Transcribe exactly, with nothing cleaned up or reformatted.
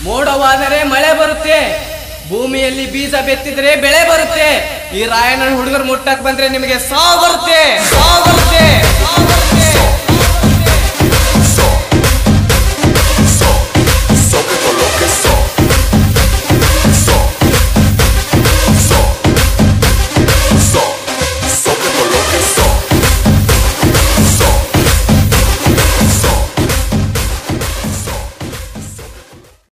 ಮೋಡವಾದರೆ ಮಳೆ ಬರುತ್ತೆ, ಭೂಮಿಯಲ್ಲಿ ಬೀಜ ಬೆತ್ತಿದ್ರೆ ಬೆಳೆ ಬರುತ್ತೆ. ಈ ರಾಯಣ್ಣನ ಹುಡುಗರು ಮುಟ್ಟಕ್ ಬಂದ್ರೆ ನಿಮಗೆ ಸಾವು ಬರುತ್ತೆ, ಸಾವು ಬರುತ್ತೆ.